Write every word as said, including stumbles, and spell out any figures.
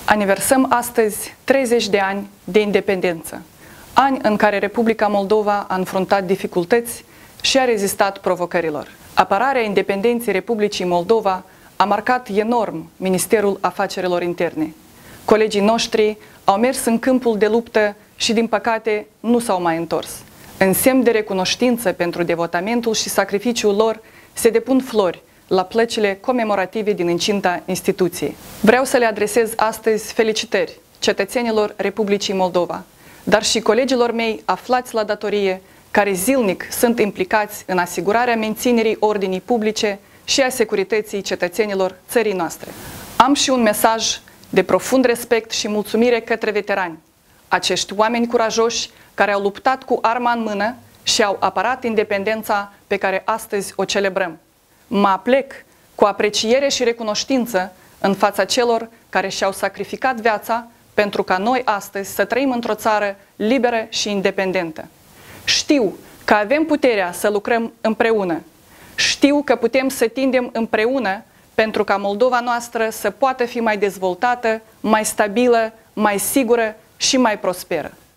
Aniversăm astăzi treizeci de ani de independență, ani în care Republica Moldova a înfruntat dificultăți și a rezistat provocărilor. Apărarea independenței Republicii Moldova a marcat enorm Ministerul Afacerilor Interne. Colegii noștri au mers în câmpul de luptă și, din păcate, nu s-au mai întors. În semn de recunoștință pentru devotamentul și sacrificiul lor, se depun flori la plăcile comemorative din incinta instituției. Vreau să le adresez astăzi felicitări cetățenilor Republicii Moldova, dar și colegilor mei aflați la datorie, care zilnic sunt implicați în asigurarea menținerii ordinii publice și a securității cetățenilor țării noastre. Am și un mesaj de profund respect și mulțumire către veterani, acești oameni curajoși care au luptat cu arma în mână și au apărat independența pe care astăzi o celebrăm. Mă aplec cu apreciere și recunoștință în fața celor care și-au sacrificat viața pentru ca noi astăzi să trăim într-o țară liberă și independentă. Știu că avem puterea să lucrăm împreună. Știu că putem să tindem împreună pentru ca Moldova noastră să poată fi mai dezvoltată, mai stabilă, mai sigură și mai prosperă.